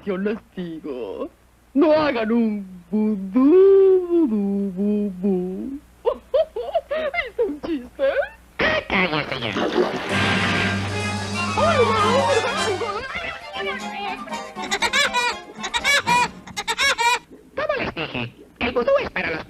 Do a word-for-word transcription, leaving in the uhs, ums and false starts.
maldición les digo. No hagan un vudú, vudú, vudú. ¿Hice un chiste? Cállate ya. Como les dije, el vudú es para los